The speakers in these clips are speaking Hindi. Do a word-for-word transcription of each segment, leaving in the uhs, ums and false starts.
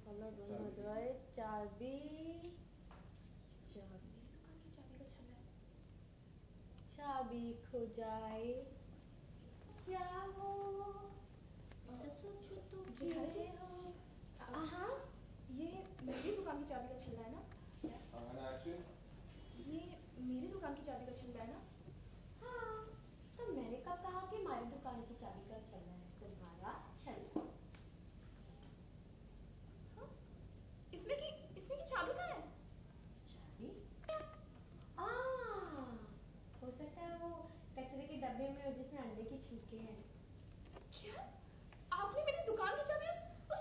ताला बंद हो जाए, चाबी चाबी दुकान की चाबी का छल्ला है, चाबी खो जाए क्या हो, सोचो तो जेठानी हो। हाँ, ये मेरी दुकान की चाबी का छल्ला है ना? ये मेरी दुकान की चाबी का छल्ला है ना? हाँ, तो मैंने कब कहा कि हमारी दुकान की चाबी का छल्ला है, तुम्हारा छल्ला। हाँ? इसमें की इसमें की चाबी कहाँ है? चाबी? आ, हो सकता है वो कचरे के डब्बे में हो जिसमें अंडे के छिलके हैं। क्या? आपने मेरी दुकान की चाबी उस उस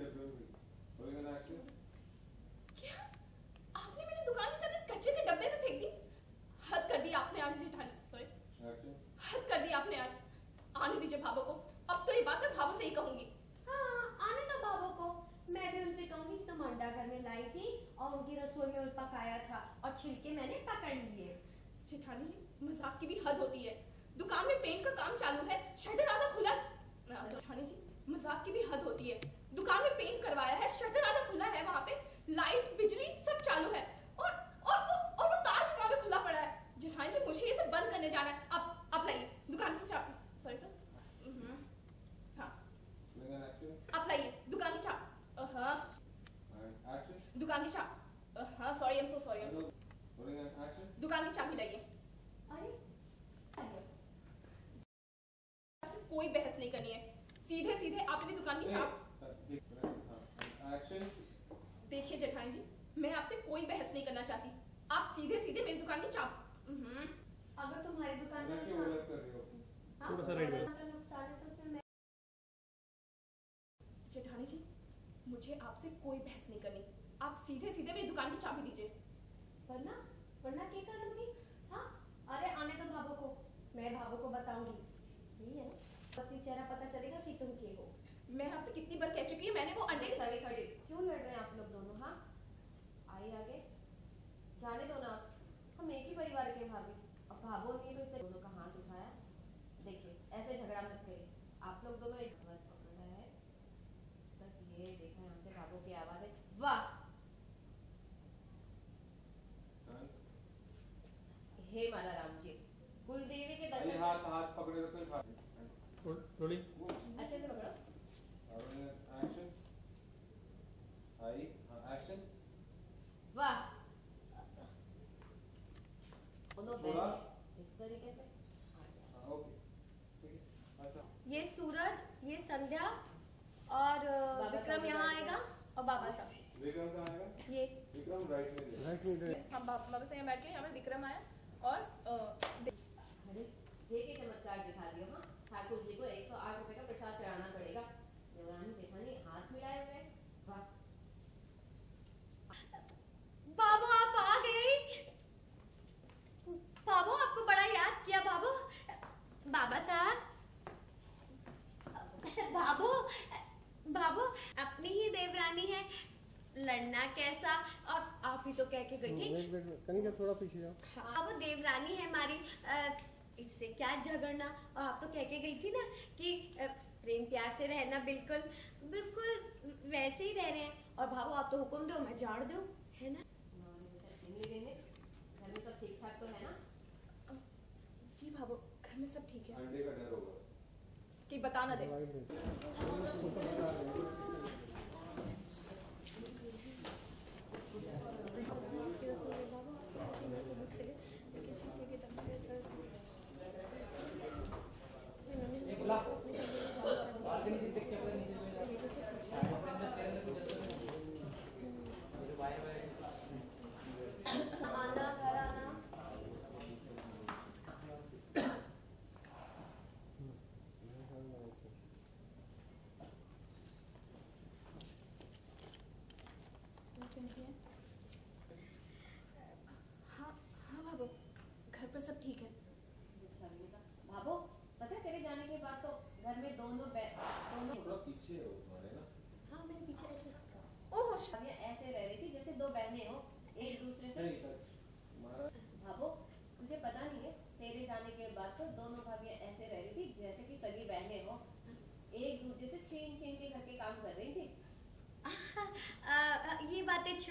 क्या? आपने मेरी दुकान की चाबी उस कचरे के डब्बे में फेंक दी? हद कर दी आपने आज जेठानी, सॉरी। हद कर दी आपने आज। आने दीजिए भाभो को। अब तो ये बात मैं भाभो से ही कहूंगी। हाँ, आने दो भाभो को। मैं भी उनसे कहूंगी तुम अंडा घर में लाई थी और उनकी रसोई में पकाया था और छिलके मैंने पकड़ लिए। जेठानी जी, मजाक की भी हद होती है। दुकान में पेंट का काम चालू है, शटर आधा खुला। जेठानी जी, मजाक की भी हद होती है। दुकान में पेंट करवाया है, शटर आधा खुला है, वहाँ पे लाइट बिजली सब चालू है और और वो और वो तार भी वहाँ पे खुला पड़ा है। जेठानी जी, मुझे ये सब बंद करने जाना है। आप आप लाइए दुकान की चाबी। Sorry sir. हाँ, आप लाइए दुकान की चाबी। हाँ, दुकान की चाबी। हाँ, sorry, I am so sorry. दुकान की चाबी लाइए। अरे आपसे कोई बहस नहीं करनी है, सीधे सीधे आप मेरी दुकान की चाबी। देखिए जेठानी जी, मैं आपसे कोई बहस नहीं करना चाहती। आप सीधे सीधे मेरी दुकान की चाबी। अगर तुम्हारी दुकान में थोड़ा सा राइट नुकसान है तो फिर मैं। जेठानी जी, मुझे आपसे कोई बहस नहीं करनी। आप सीधे सीधे मेरी दुकान की चाबी दीजिए। वरना वरना क्या करूंगी? हाँ, अरे आने दो भाभो को, मैं भाभो को बताऊंगी। यही है ना, बस ये चेहरा पता चलेगा कि तुम के हो। मैं आपसे कितनी बार कह चुकी हूँ, मैंने वो अंडे खड़े खड़े क्यों लड़ रहे हैं आप लोग दोनों? हाँ, आइए आगे, जाने दो ना, हम एक ही परिवार के भाभी। अब भाभो ने तो दोनों का हाथ उठाया। देखिए, ऐसे झगड़ा मत करिए। आप लोग दोनों एक हाथ पकड़ रहे हैं, बस ये देखा यहाँ से भाभो की आवाज है। वाह, हे मारा राम जी, कुलदेवी के दर्शन। हाथ हाथ पकड़े रखो, थोड़ी अच्छे से पकड़ो। एक्शन, आई एक्शन। वाह, दोनों बैठ इस तरीके से। ओके, ठीक है। अच्छा, ये सूरज, ये संध्या और विक्रम यहाँ आएगा और बाबा साहब। विक्रम कहाँ आएगा? ये विक्रम राइट में राइट में हम बाबा से यहाँ बैठ के यहाँ पे विक्रम आया और अरे देखिए चमत्कार दिखा दिया। हाँ, ठाकुर जी को एक सौ आठ रुपए का प्रसाद चढ़ाना पड़ेगा। देवरानी जेठानी हाथ मिलाए हुए। वाह, बाबू आप आ गए। बाबू आपको बड़ा याद किया बाबू। बाबा साहब, बाबू बाबू अपनी ही देवरानी है, लड़ना कैसा? और आप ही तो कह के गई थी। कहीं थोड़ा पीछे जाओ। हाँ, वो देवरानी है हमारी, इससे क्या झगड़ना। और आप तो कह के गई थी ना कि प्रेम प्यार से रहना, बिल्कुल बिल्कुल वैसे ही रह रहे हैं। और भाभो आप तो हुक्म दो मैं झाड़ दूं, है ना? घर में सब ठीक ठाक तो है ना? जी भाभो, घर में सब ठीक है। अंडे का डर होगा कि बता ना दे। हाँ हाँ भाभो, घर पर सब ठीक है। भाभो, पता है तेरे जाने के बाद तो घर में दोनों दोनों थोड़ा पीछे हो तुम्हारे ना। हाँ, मेरे पीछे ऐसे ओहो, ऐसे रह रही थी जैसे दो बहनें हो, एक दूसरे से। भाभो, तुझे पता नहीं है, तेरे जाने के बाद तो दोनों भाभियां ऐसे रह रही थी जैसे कि सगी बहनें हो, एक दूसरे से छीन छीन के घर के काम कर रही थी।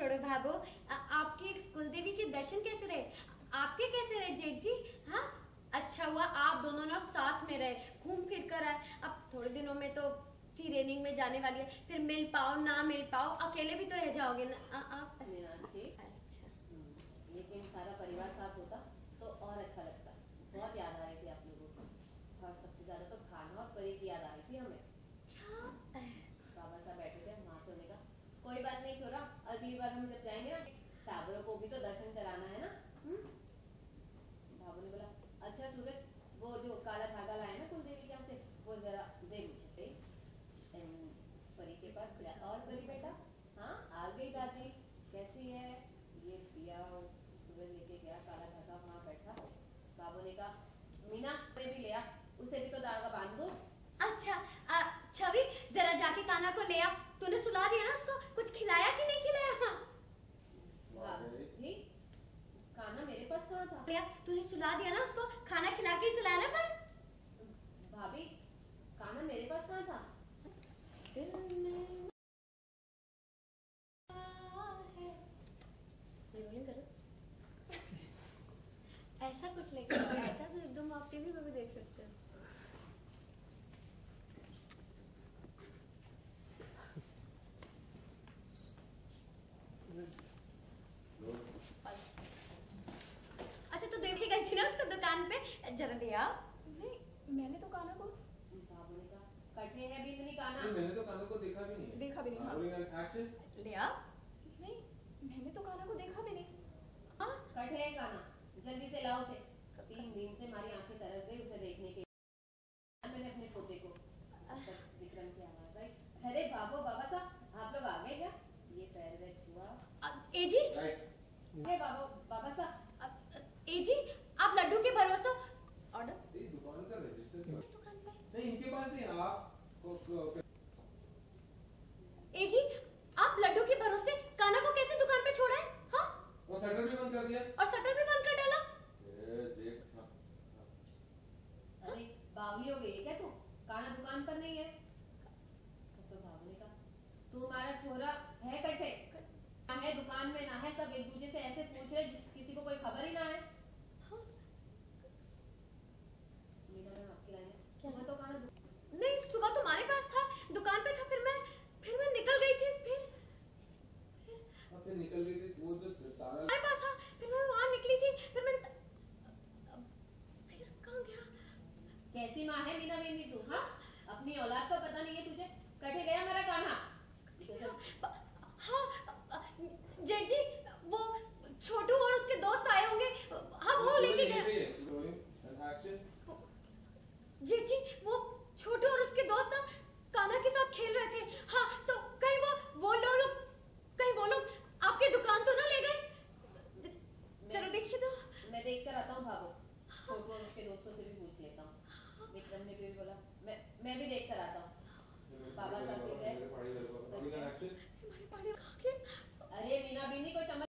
छोड़ो भागो। आ- आपके कुलदेवी के दर्शन कैसे रहे? आपके कैसे रहे जेठ जी? हाँ, अच्छा हुआ आप दोनों ना साथ में रहे, घूम फिर कर आए। अब थोड़े दिनों में तो ट्रेनिंग में जाने वाली है, फिर मिल पाओ ना मिल पाओ, अकेले भी तो रह जाओगे ना आ, आप। मीनाक्षी, अच्छा, हम्म, लेकिन सारा परिवार साथ होता तो और अच्छा लगता। बहुत याद आ रही थी आप लोगों को, और सबसे ज्यादा तो खाना और परी की याद आ रही थी हमें। अच्छा। बाबा साहब बैठे थे वहां से, उन्हें कहा कोई बात नहीं छोरा, अगली बार हम जब जाएंगे ना टाबरों को भी तो दर्शन कराना है ना। हम्म? बाबू ने बोला अच्छा सूरज, वो जो काला धागा लाए ना कुलदेवी के यहाँ से, वो जरा दे मुझे। एम, परी के पास गया, और परी बेटा, हाँ आ गई दादी, कैसी है? ये दिया सूरज लेके गया काला धागा, वहाँ बैठा। बाबू ने कहा मीना मैं भी ले आ, उसे भी तो धागा बांध दो। अच्छा आ, छवि जरा जाके कान्हा को ले आ। तूने सुला दिया ना उसको? कुछ खिलाया कि नहीं खिलाया? हाँ। भाभी, खाना मेरे पास कहाँ था? ले आ, तूने सुला दिया ना उसको? खाना खिला के ही सुलाया ना पर? भाभी, खाना मेरे पास कहाँ था? दिल में है। रिवॉल्विंग करो। ऐसा कुछ लेके आओ, ऐसा तो एकदम आप टीवी पे भी देख सकते हो। अच्छा तो देखी गई थी ना उसको दुकान पे, जरा ले आओ। नहीं, मैंने तो कान्हा को बाबू ने कहा कटे है भी इतनी खाना। नहीं, मैंने तो कान्हा को देखा भी नहीं है। देखा भी नहीं। हाँ। Rolling and action. ले आओ। नहीं, मैंने तो कान्हा को देखा भी नहीं। हाँ, कटे है खाना, जल्दी से लाओ उसे। तीन दिन से हमारी आंखें तरस गई उसे देखने के लिए। मैंने अपने पोते को तब विक्रम की आवाज आई, अरे बाबू बाबा साहब आप लोग आ गए क्या? ये पैर वैर छुआ। अ, ए जी, Right. अरे बाबू बाबा साहब, अ, अ, ए जी आप लड्डू के भरोसे ऑर्डर ये दुकान का रजिस्टर क्यों? दुकान पे। नहीं, इनके पास नहीं, आप को- को- ए जी आप लड्डू के भरोसे कान्हा को कैसे दुकान पे छोड़ा है? हाँ, वो शटर भी बंद कर दिया। और शटर भी बंद कर डाला। ए, देख हाँ, हाँ। अरे बावली हो गई है क्या तू? काना दुकान पर नहीं है। तो बाबू ने कहा तू हमारा छोरा है कटे, ना है दुकान में ना है, सब एक दूसरे से ऐसे पूछ रहे जिस किसी को कोई खबर ही ना है। हाँ। मीना मैम आपकी राय है? सुबह तो काना दु- नहीं, सुबह तुम्हारे पास था, दुकान पे था, फिर मैं फिर मैं निकल गई थी, फिर अब फिर निकल गई थी वो जो ताला। तुम्हारे पास था, फिर मैं वहां निकली थी, फिर मैं फिर कहाँ गया? कैसी माँ है मीना मेरी तू? हाँ, अपनी औलाद का पता नहीं है तुझे? कटे गया मेरा कान्हा। हाँ जेठ जी, वो छोटू और उसके दोस्त आए होंगे, हाँ वो लेके गए। Rolling and action. जेठ जी वो छोटू और उसके दोस्त ना कान्हा के साथ खेल रहे थे। हाँ तो कहीं वो वो लोग कहीं वो लोग आपकी दुकान तो ना ले गए? जरा देखिए तो। मैं देख कर आता हूँ भागो, छोटू और उसके दोस्तों से भी पूछ लेता हूँ। विक्रम ने भी बोला मैं मैं भी देख कर आता हूँ। बाबा साहब भी गए। Rolling and action.